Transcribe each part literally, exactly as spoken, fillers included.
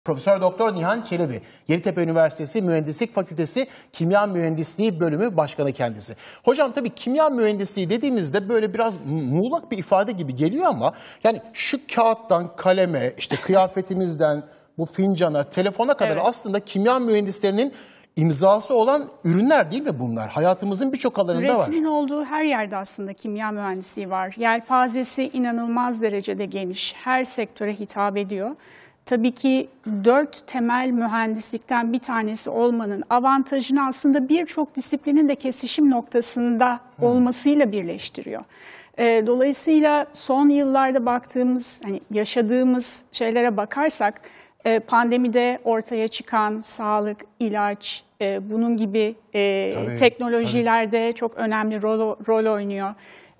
Profesör Doktor Nihan Çelebi, Yeditepe Üniversitesi Mühendislik Fakültesi Kimya Mühendisliği Bölümü Başkanı kendisi. Hocam tabii kimya mühendisliği dediğimizde böyle biraz muğlak bir ifade gibi geliyor ama yani şu kağıttan kaleme, işte kıyafetimizden bu fincana, telefona kadar evet. aslında kimya mühendislerinin imzası olan ürünler değil mi bunlar? Hayatımızın birçok alanında var. Üretimin olduğu her yerde aslında kimya mühendisliği var. Yelpazesi inanılmaz derecede geniş, her sektöre hitap ediyor. Tabii ki dört temel mühendislikten bir tanesi olmanın avantajını aslında birçok disiplinin de kesişim noktasında hmm. olmasıyla birleştiriyor. E, dolayısıyla son yıllarda baktığımız, hani yaşadığımız şeylere bakarsak, e, pandemide ortaya çıkan sağlık, ilaç, e, bunun gibi e, tabii, teknolojilerde tabii. çok önemli rol, rol oynuyor.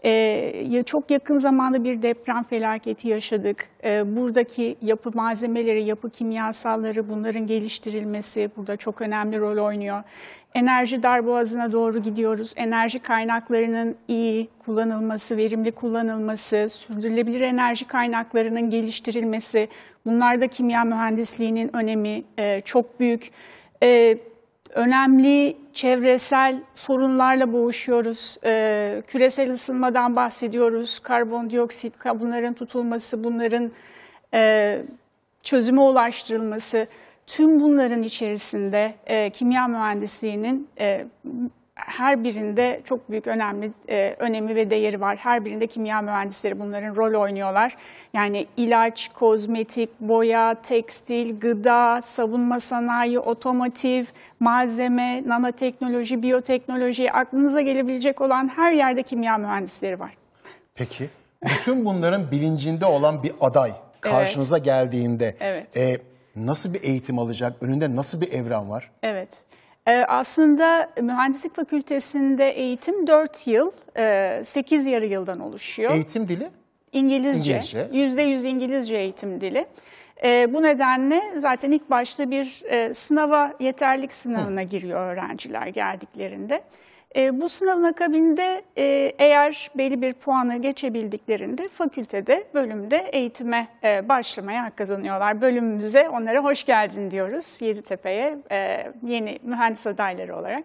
Ee, çok yakın zamanda bir deprem felaketi yaşadık. Ee, buradaki yapı malzemeleri, yapı kimyasalları, bunların geliştirilmesi burada çok önemli rol oynuyor. Enerji darboğazına doğru gidiyoruz. Enerji kaynaklarının iyi kullanılması, verimli kullanılması, sürdürülebilir enerji kaynaklarının geliştirilmesi, bunlarda kimya mühendisliğinin önemi e, çok büyük. E, Önemli çevresel sorunlarla boğuşuyoruz. Ee, küresel ısınmadan bahsediyoruz. Karbondioksit, bunların tutulması, bunların e, çözüme ulaştırılması. Tüm bunların içerisinde e, kimya mühendisliğinin e, her birinde çok büyük önemli e, önemi ve değeri var. Her birinde kimya mühendisleri bunların rol oynuyorlar. Yani ilaç, kozmetik, boya, tekstil, gıda, savunma sanayi, otomotiv, malzeme, nanoteknoloji, biyoteknoloji, aklınıza gelebilecek olan her yerde kimya mühendisleri var. Peki, bütün bunların bilincinde olan bir aday karşınıza evet. geldiğinde evet. E, nasıl bir eğitim alacak? Önünde nasıl bir evren var? Evet. Aslında mühendislik fakültesinde eğitim dört yıl, sekiz yarı yıldan oluşuyor. Eğitim dili? İngilizce. İngilizce. yüzde yüz İngilizce eğitim dili. Bu nedenle zaten ilk başta bir sınava, yeterlilik sınavına Hı. giriyor öğrenciler geldiklerinde. Bu sınavın akabinde eğer belli bir puanı geçebildiklerinde fakültede, bölümde eğitime başlamaya hak kazanıyorlar. Bölümümüze onlara hoş geldin diyoruz Yeditepe'ye yeni mühendis adayları olarak.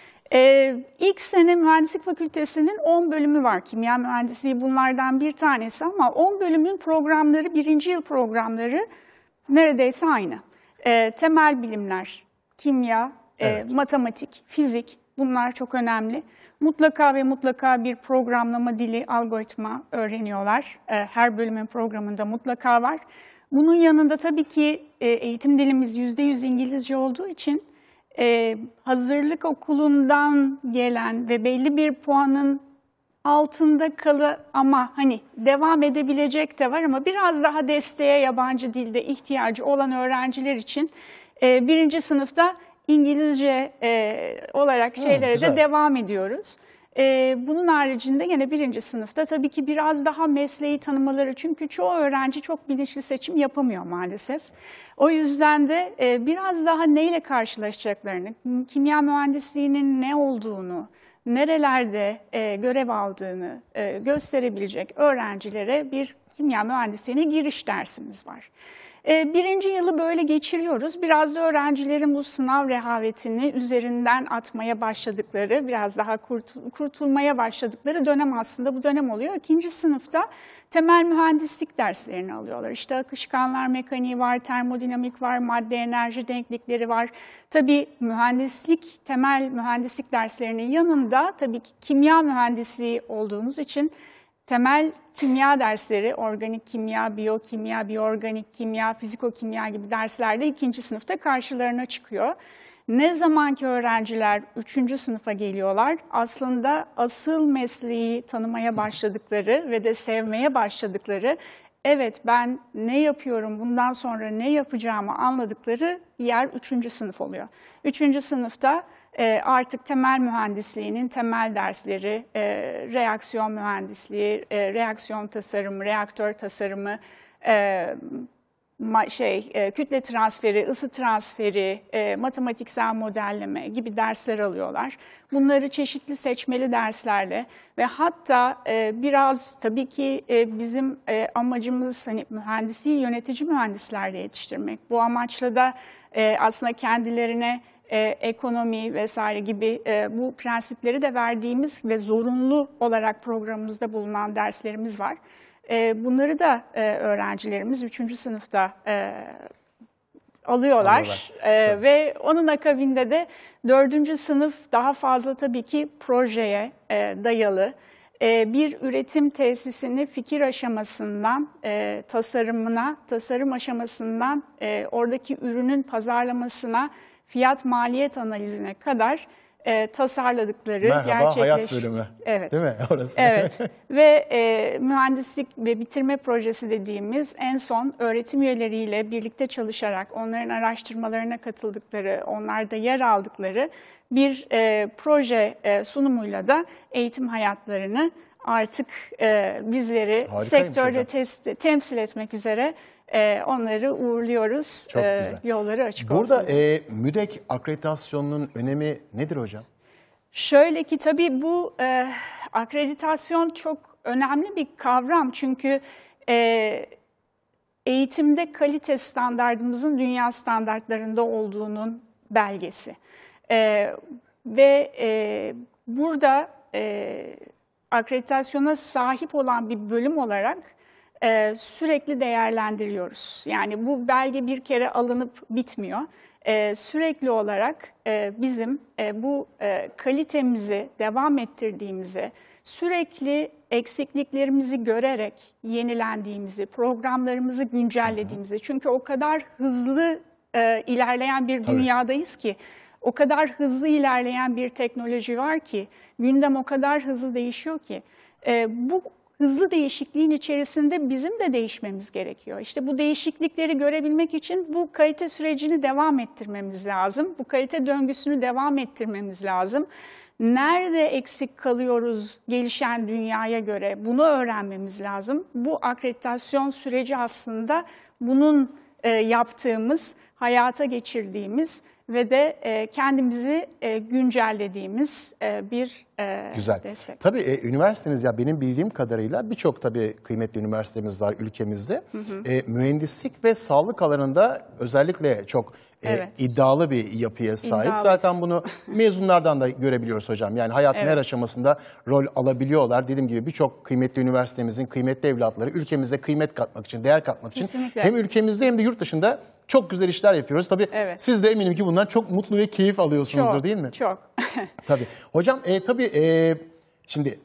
İlk sene mühendislik fakültesinin on bölümü var. Kimya mühendisliği bunlardan bir tanesi ama on bölümün programları, birinci yıl programları neredeyse aynı. Temel bilimler, kimya, evet. matematik, fizik. Bunlar çok önemli. Mutlaka ve mutlaka bir programlama dili, algoritma öğreniyorlar. Her bölümün programında mutlaka var. Bunun yanında tabii ki eğitim dilimiz yüzde yüz İngilizce olduğu için hazırlık okulundan gelen ve belli bir puanın altında kalı ama hani devam edebilecek de var ama biraz daha desteğe yabancı dilde ihtiyacı olan öğrenciler için birinci sınıfta İngilizce e, olarak şeylere Hı, de devam ediyoruz. E, bunun haricinde yine birinci sınıfta tabii ki biraz daha mesleği tanımaları, çünkü çoğu öğrenci çok bilinçli seçim yapamıyor maalesef. O yüzden de e, biraz daha neyle karşılaşacaklarını, kimya mühendisliğinin ne olduğunu, nerelerde e, görev aldığını e, gösterebilecek öğrencilere bir kimya mühendisliğine giriş dersimiz var. Birinci yılı böyle geçiriyoruz. Biraz da öğrencilerin bu sınav rehavetini üzerinden atmaya başladıkları, biraz daha kurtul kurtulmaya başladıkları dönem aslında bu dönem oluyor. İkinci sınıfta temel mühendislik derslerini alıyorlar. İşte akışkanlar mekaniği var, termodinamik var, madde enerji denklikleri var. Tabii mühendislik, temel mühendislik derslerinin yanında tabii ki kimya mühendisliği olduğumuz için temel kimya dersleri, organik kimya, biyokimya, biyoorganik kimya, fizikokimya gibi derslerde ikinci sınıfta karşılarına çıkıyor. Ne zaman ki öğrenciler üçüncü sınıfa geliyorlar, aslında asıl mesleği tanımaya başladıkları ve de sevmeye başladıkları, evet ben ne yapıyorum, bundan sonra ne yapacağımı anladıkları yer üçüncü sınıf oluyor. Üçüncü sınıfta artık temel mühendisliğinin temel dersleri, reaksiyon mühendisliği, reaksiyon tasarımı, reaktör tasarımı, şey e, kütle transferi, ısı transferi, e, matematiksel modelleme gibi dersler alıyorlar. Bunları çeşitli seçmeli derslerle ve hatta e, biraz tabii ki e, bizim e, amacımız hani mühendisliği yönetici mühendislerle yetiştirmek. Bu amaçla da e, aslında kendilerine e, ekonomi vesaire gibi e, bu prensipleri de verdiğimiz ve zorunlu olarak programımızda bulunan derslerimiz var. Bunları da öğrencilerimiz üçüncü sınıfta alıyorlar, alıyorlar. E, ve onun akabinde de dördüncü sınıf daha fazla tabii ki projeye dayalı bir üretim tesisini fikir aşamasından tasarımına, tasarım aşamasından oradaki ürünün pazarlamasına, fiyat maliyet analizine kadar E, tasarladıkları, Merhaba, gerçekleş... hayat bölümü. Evet. Değil mi orası? Evet. Ve e, mühendislik ve bitirme projesi dediğimiz en son öğretim üyeleriyle birlikte çalışarak onların araştırmalarına katıldıkları, onlarda yer aldıkları bir e, proje e, sunumuyla da eğitim hayatlarını artık e, bizleri Harikaymış sektörde test, temsil etmek üzere Ee, onları uğurluyoruz. Çok ee, güzel. Yolları açık Burada, olsun. Burada e, MÜDEK akreditasyonunun önemi nedir hocam? Şöyle ki tabii bu e, akreditasyon çok önemli bir kavram. Çünkü e, eğitimde kalite standardımızın dünya standartlarında olduğunun belgesi. E, ve e, burada e, akreditasyona sahip olan bir bölüm olarak Ee, sürekli değerlendiriyoruz. Yani bu belge bir kere alınıp bitmiyor. Ee, sürekli olarak e, bizim e, bu e, kalitemizi devam ettirdiğimizi, sürekli eksikliklerimizi görerek yenilendiğimizi, programlarımızı güncellediğimizi. Çünkü o kadar hızlı e, ilerleyen bir dünyadayız ki, o kadar hızlı ilerleyen bir teknoloji var ki, gündem o kadar hızlı değişiyor ki, e, bu hızlı değişikliğin içerisinde bizim de değişmemiz gerekiyor. İşte bu değişiklikleri görebilmek için bu kalite sürecini devam ettirmemiz lazım. Bu kalite döngüsünü devam ettirmemiz lazım. Nerede eksik kalıyoruz gelişen dünyaya göre bunu öğrenmemiz lazım. Bu akreditasyon süreci aslında bunun e, yaptığımız, hayata geçirdiğimiz ve de e, kendimizi e, güncellediğimiz e, bir e, Güzel. destek. Tabii e, üniversiteniz ya benim bildiğim kadarıyla birçok tabii kıymetli üniversitemiz var ülkemizde. Hı hı. E, mühendislik ve sağlık alanında özellikle çok e, evet. iddialı bir yapıya sahip. İddialıyız. Zaten bunu mezunlardan da görebiliyoruz hocam. Yani hayatın evet. her aşamasında rol alabiliyorlar. Dediğim gibi birçok kıymetli üniversitemizin kıymetli evlatları ülkemize kıymet katmak için, değer katmak için Kesinlikle. hem ülkemizde hem de yurt dışında çok güzel işler yapıyoruz. Tabii evet. siz de eminim ki bundan çok mutlu ve keyif alıyorsunuzdur çok, değil mi? Çok. Tabii. Hocam e, tabii e, şimdi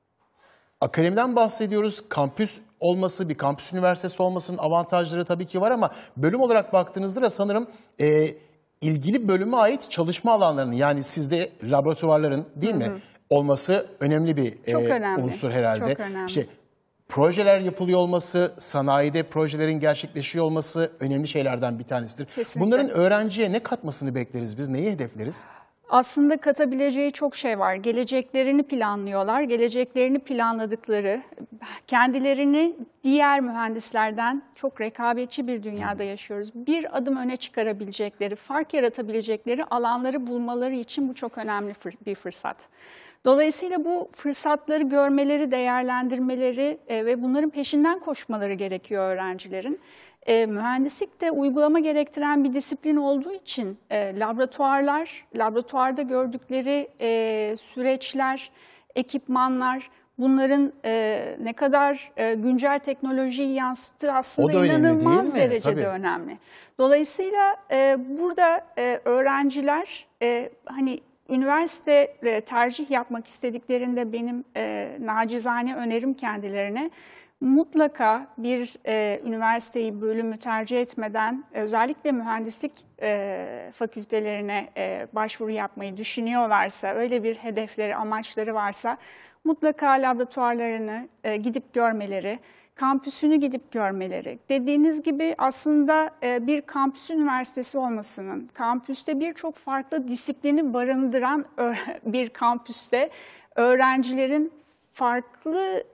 akademiden bahsediyoruz. Kampüs olması, bir kampüs üniversitesi olmasının avantajları tabii ki var ama bölüm olarak baktığınızda da sanırım e, ilgili bölüme ait çalışma alanlarının yani sizde laboratuvarların değil Hı -hı. mi olması önemli bir çok e, önemli. unsur herhalde. Çok önemli. İşte, projeler yapılıyor olması, sanayide projelerin gerçekleşiyor olması önemli şeylerden bir tanesidir. Kesinlikle. Bunların öğrenciye ne katmasını bekleriz biz, neyi hedefleriz? Aslında katabileceği çok şey var. Geleceklerini planlıyorlar. Geleceklerini planladıkları, kendilerini diğer mühendislerden çok rekabetçi bir dünyada yaşıyoruz. Bir adım öne çıkarabilecekleri, fark yaratabilecekleri alanları bulmaları için bu çok önemli bir fırsat. Dolayısıyla bu fırsatları görmeleri, değerlendirmeleri e, ve bunların peşinden koşmaları gerekiyor öğrencilerin. E, mühendislik de uygulama gerektiren bir disiplin olduğu için e, laboratuvarlar, laboratuvarda gördükleri e, süreçler, ekipmanlar, bunların e, ne kadar e, güncel teknolojiyi yansıttığı aslında inanılmaz derecede Tabii. önemli. Dolayısıyla e, burada e, öğrenciler e, hani üniversite tercih yapmak istediklerinde benim e, nacizane önerim kendilerine mutlaka bir e, üniversiteyi, bölümü tercih etmeden özellikle mühendislik e, fakültelerine e, başvuru yapmayı düşünüyorlarsa, öyle bir hedefleri, amaçları varsa mutlaka laboratuvarlarını e, gidip görmeleri, kampüsünü gidip görmeleri. Dediğiniz gibi aslında bir kampüs üniversitesi olmasının, kampüste birçok farklı disiplini barındıran bir kampüste öğrencilerin farklı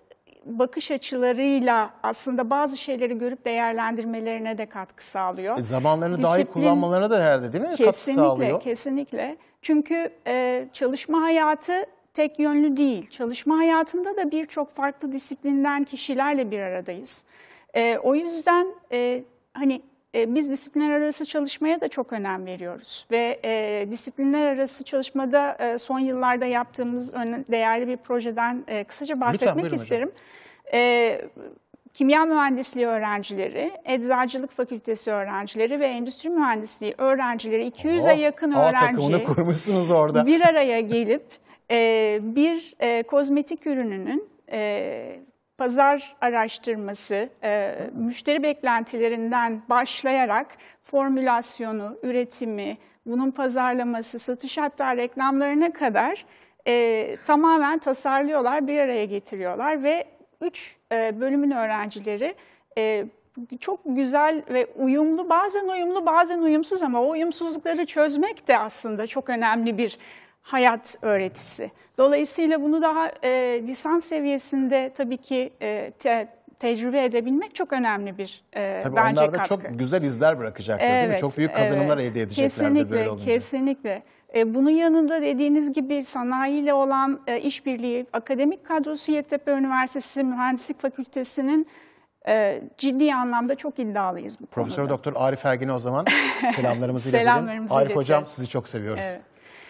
bakış açılarıyla aslında bazı şeyleri görüp değerlendirmelerine de katkı sağlıyor. E, zamanlarını Disiplin, daha iyi kullanmalarına da herhalde değil mi? Kesinlikle, katkı sağlıyor. Kesinlikle. Çünkü e, çalışma hayatı tek yönlü değil. Çalışma hayatında da birçok farklı disiplinden kişilerle bir aradayız. E, o yüzden e, hani e, biz disiplinler arası çalışmaya da çok önem veriyoruz. Ve e, disiplinler arası çalışmada e, son yıllarda yaptığımız değerli bir projeden e, kısaca bahsetmek Lütfen, isterim. E, Kimya mühendisliği öğrencileri, eczacılık fakültesi öğrencileri ve endüstri mühendisliği öğrencileri iki yüze Oh, yakın A öğrenci takımını kurmuşsunuz orada. bir araya gelip e, bir e, kozmetik ürününün e, pazar araştırması, e, müşteri beklentilerinden başlayarak formülasyonu, üretimi, bunun pazarlaması, satış hatta reklamlarına kadar e, tamamen tasarlıyorlar, bir araya getiriyorlar ve üç e, bölümün öğrencileri e, çok güzel ve uyumlu, bazen uyumlu bazen uyumsuz ama o uyumsuzlukları çözmek de aslında çok önemli bir hayat öğretisi. Dolayısıyla bunu daha e, lisans seviyesinde tabii ki e, te, tecrübe edebilmek çok önemli bir e, tabii bence onlar da katkı. çok güzel izler bırakacaktır Evet, değil mi? Çok büyük kazanımlar evet. elde edeceklerdir kesinlikle, böyle olunca. Kesinlikle. E, bunun yanında dediğiniz gibi sanayiyle olan e, işbirliği, akademik kadrosu Yeditepe Üniversitesi Mühendislik Fakültesi'nin e, ciddi anlamda çok iddialıyız bu Profesör konuda. Doktor Arif Ergin'e o zaman selamlarımızı iletelim. Selamlarımızı Arif iletelim. Hocam sizi çok seviyoruz. Evet.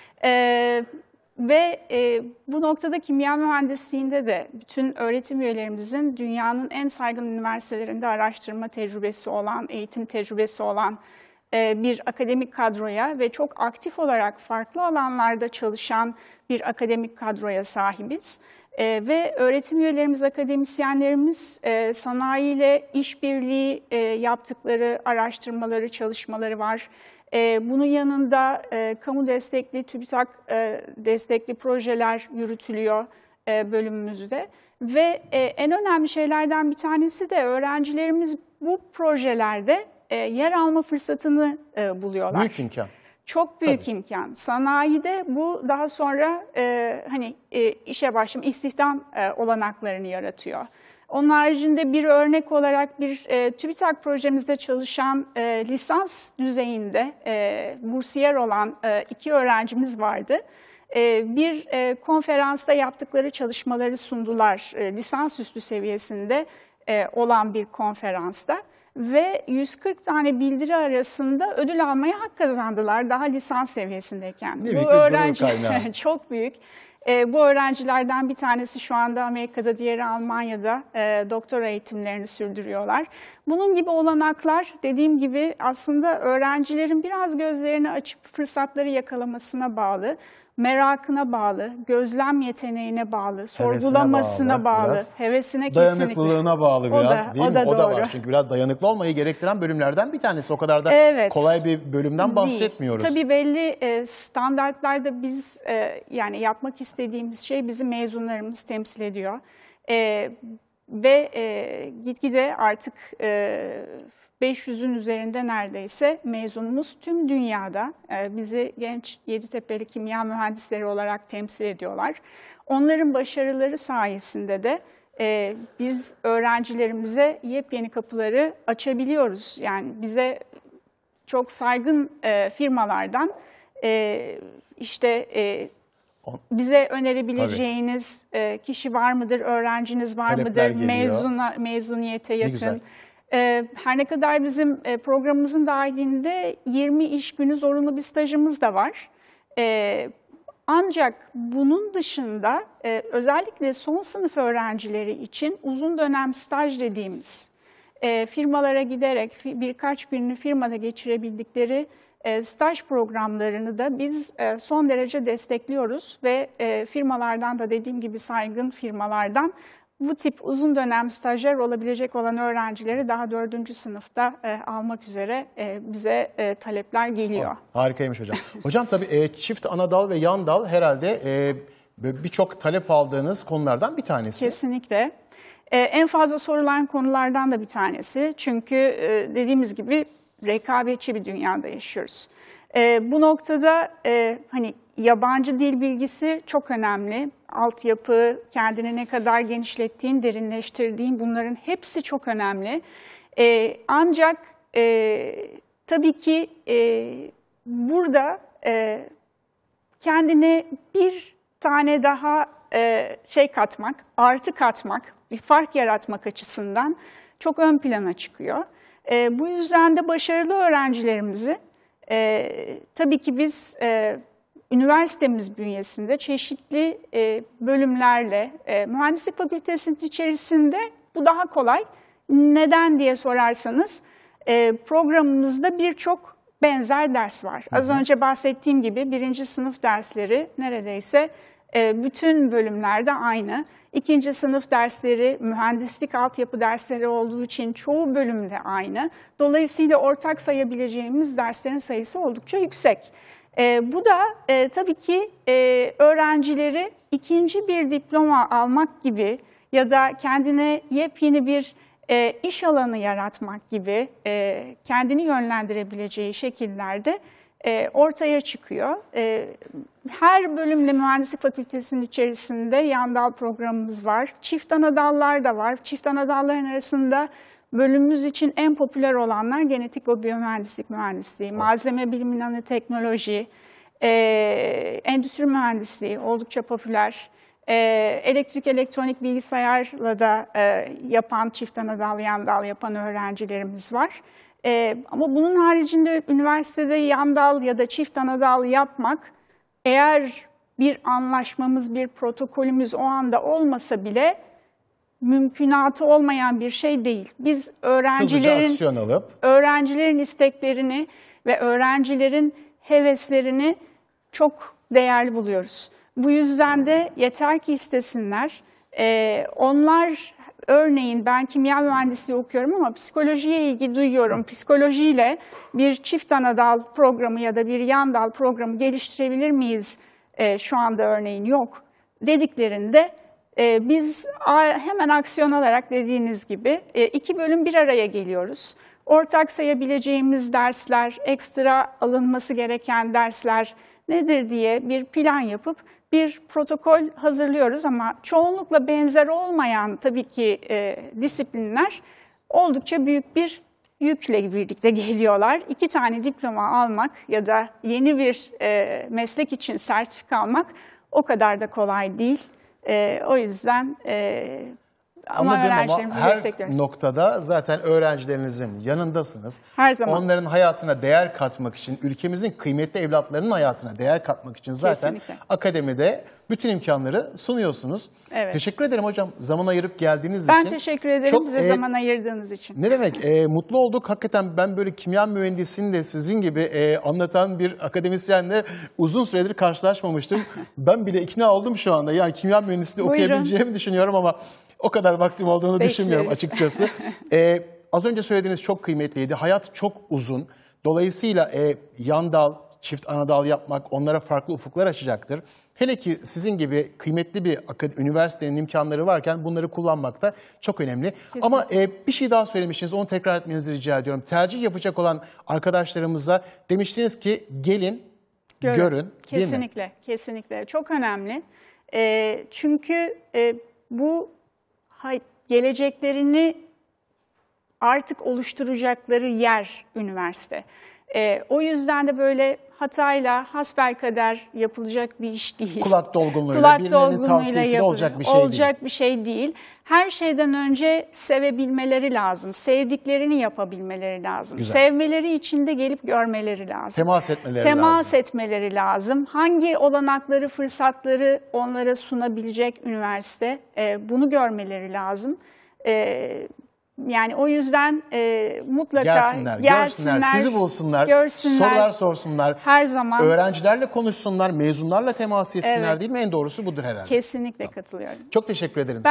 E, ve e, bu noktada kimya mühendisliğinde de bütün öğretim üyelerimizin dünyanın en saygın üniversitelerinde araştırma tecrübesi olan, eğitim tecrübesi olan bir akademik kadroya ve çok aktif olarak farklı alanlarda çalışan bir akademik kadroya sahibiz. E, ve öğretim üyelerimiz, akademisyenlerimiz e, sanayiyle işbirliği e, yaptıkları araştırmaları, çalışmaları var. E, bunun yanında e, kamu destekli, TÜBİTAK e, destekli projeler yürütülüyor e, bölümümüzde. Ve e, en önemli şeylerden bir tanesi de öğrencilerimiz bu projelerde e, yer alma fırsatını e, buluyorlar. Büyük imkan. Çok büyük Tabii. imkan. Sanayide bu daha sonra e, hani e, işe başlama, istihdam e, olanaklarını yaratıyor. Onun haricinde bir örnek olarak bir e, TÜBİTAK projemizde çalışan e, lisans düzeyinde e, bursiyer olan e, iki öğrencimiz vardı. E, bir e, konferansta yaptıkları çalışmaları sundular e, lisansüstü seviyesinde e, olan bir konferansta. Ve yüz kırk tane bildiri arasında ödül almaya hak kazandılar daha lisans seviyesindeyken. Ne bu büyük bir öğrenci gurur kaynağı. çok büyük. E, bu öğrencilerden bir tanesi şu anda Amerika'da, diğeri Almanya'da e, doktora eğitimlerini sürdürüyorlar. Bunun gibi olanaklar dediğim gibi aslında öğrencilerin biraz gözlerini açıp fırsatları yakalamasına bağlı. Merakına bağlı, gözlem yeteneğine bağlı, sorgulamasına bağlı, bağlı hevesine kesinlikle. Dayanıklılığına bağlı biraz o da, değil o mi? Da o doğru. da var çünkü biraz dayanıklı olmayı gerektiren bölümlerden bir tanesi. O kadar da evet. kolay bir bölümden bahsetmiyoruz. Değil. Tabii belli standartlarda biz yani yapmak istediğimiz şey bizim mezunlarımız temsil ediyor. Ve gitgide artık beş yüzün üzerinde neredeyse mezunumuz tüm dünyada bizi genç Yeditepe'li kimya mühendisleri olarak temsil ediyorlar. Onların başarıları sayesinde de biz öğrencilerimize yepyeni kapıları açabiliyoruz. Yani bize çok saygın firmalardan işte bize önerebileceğiniz Tabii. kişi var mıdır, öğrenciniz var Talepler mıdır, mezuna, mezuniyete yakın. Her ne kadar bizim programımızın dahilinde yirmi iş günü zorunlu bir stajımız da var. Ancak bunun dışında özellikle son sınıf öğrencileri için uzun dönem staj dediğimiz firmalara giderek birkaç gününü firmada geçirebildikleri staj programlarını da biz son derece destekliyoruz ve firmalardan da dediğim gibi saygın firmalardan bu tip uzun dönem stajyer olabilecek olan öğrencileri daha dördüncü sınıfta e, almak üzere e, bize e, talepler geliyor. Harikaymış hocam. Hocam tabii e, çift ana dal ve yan dal herhalde e, birçok talep aldığınız konulardan bir tanesi. Kesinlikle. E, en fazla sorulan konulardan da bir tanesi. Çünkü e, dediğimiz gibi rekabetçi bir dünyada yaşıyoruz. E, bu noktada e, hani yabancı dil bilgisi çok önemli. Altyapı, kendini ne kadar genişlettiğin, derinleştirdiğin, bunların hepsi çok önemli. E, ancak e, tabii ki e, burada e, kendine bir tane daha e, şey katmak, artı katmak, bir fark yaratmak açısından çok ön plana çıkıyor. E, bu yüzden de başarılı öğrencilerimizi e, tabii ki biz e, üniversitemiz bünyesinde çeşitli e, bölümlerle, e, mühendislik fakültesinin içerisinde bu daha kolay. Neden diye sorarsanız e, programımızda birçok benzer ders var. Az önce bahsettiğim gibi birinci sınıf dersleri neredeyse e, bütün bölümlerde aynı. İkinci sınıf dersleri mühendislik altyapı dersleri olduğu için çoğu bölümde aynı. Dolayısıyla ortak sayabileceğimiz derslerin sayısı oldukça yüksek. E, bu da e, tabii ki e, öğrencileri ikinci bir diploma almak gibi ya da kendine yepyeni bir e, iş alanı yaratmak gibi e, kendini yönlendirebileceği şekillerde e, ortaya çıkıyor. E, her bölümle mühendislik fakültesinin içerisinde yan dal programımız var. Çift ana dallar da var. Çift ana dalların arasında bölümümüz için en popüler olanlar genetik ve biyomühendislik mühendisliği, evet. malzeme bilimi, nanoteknoloji, e, endüstri mühendisliği oldukça popüler. E, elektrik, elektronik, bilgisayarla da e, yapan, çift ana dal, yan dal yapan öğrencilerimiz var. E, ama bunun haricinde üniversitede yan dal ya da çift ana dal yapmak, eğer bir anlaşmamız, bir protokolümüz o anda olmasa bile mümkünatı olmayan bir şey değil. Biz öğrencilerin, alıp. öğrencilerin isteklerini ve öğrencilerin heveslerini çok değerli buluyoruz. Bu yüzden de yeter ki istesinler. Ee, onlar örneğin ben kimya mühendisliği okuyorum ama psikolojiye ilgi duyuyorum. Psikolojiyle bir çift ana dal programı ya da bir yan dal programı geliştirebilir miyiz? Ee, şu anda örneğin yok dediklerinde Ee, biz hemen aksiyon alarak dediğiniz gibi e, iki bölüm bir araya geliyoruz. Ortak sayabileceğimiz dersler, ekstra alınması gereken dersler nedir diye bir plan yapıp bir protokol hazırlıyoruz ama çoğunlukla benzer olmayan tabii ki e, disiplinler oldukça büyük bir yükle birlikte geliyorlar. İki tane diploma almak ya da yeni bir e, meslek için sertifika almak o kadar da kolay değil. Ee, o yüzden e, ama öğrencilerimizi her destekliyoruz. noktada zaten öğrencilerinizin yanındasınız. Her zaman. Onların hayatına değer katmak için, ülkemizin kıymetli evlatlarının hayatına değer katmak için zaten Kesinlikle. akademide bütün imkanları sunuyorsunuz. Evet. Teşekkür ederim hocam zaman ayırıp geldiğiniz ben için. Ben teşekkür ederim Çok, bize e, zaman ayırdığınız için. Ne demek? E, mutlu olduk. Hakikaten ben böyle kimya mühendisini de sizin gibi e, anlatan bir akademisyenle uzun süredir karşılaşmamıştım. Ben bile ikna oldum şu anda. Yani kimya mühendisliği Buyurun. okuyabileceğimi düşünüyorum ama o kadar vaktim olduğunu Bekleriz. düşünmüyorum açıkçası. ee, az önce söylediğiniz çok kıymetliydi. Hayat çok uzun. Dolayısıyla e, yan dal, çift ana dal yapmak onlara farklı ufuklar açacaktır. Hele ki sizin gibi kıymetli bir üniversitenin imkanları varken bunları kullanmak da çok önemli. Kesinlikle. Ama e, bir şey daha söylemiştiniz, onu tekrar etmenizi rica ediyorum. Tercih yapacak olan arkadaşlarımıza demiştiniz ki gelin, görün, görün kesinlikle, değil mi? Kesinlikle. Çok önemli. E, çünkü e, bu geleceklerini artık oluşturacakları yer üniversite. Ee, o yüzden de böyle hatayla hasbelkader yapılacak bir iş değil. Kulak dolgunluğuyla, Kulak birilerinin dolgunluğuyla tavsiyesiyle olacak bir şey olacak değil. bir şey değil. Her şeyden önce sevebilmeleri lazım. Sevdiklerini yapabilmeleri lazım. Güzel. Sevmeleri için de gelip görmeleri lazım. Temas etmeleri Temas lazım. etmeleri lazım. Hangi olanakları, fırsatları onlara sunabilecek üniversite, e, bunu görmeleri lazım. E, Yani o yüzden e, mutlaka gelsinler, gelsinler, görsünler, sizi bulsunlar, görsünler, sorular sorsunlar. Her zaman. Öğrencilerle konuşsunlar, mezunlarla temas etsinler, Evet. değil mi? En doğrusu budur herhalde. Kesinlikle katılıyorum. Çok teşekkür ederim.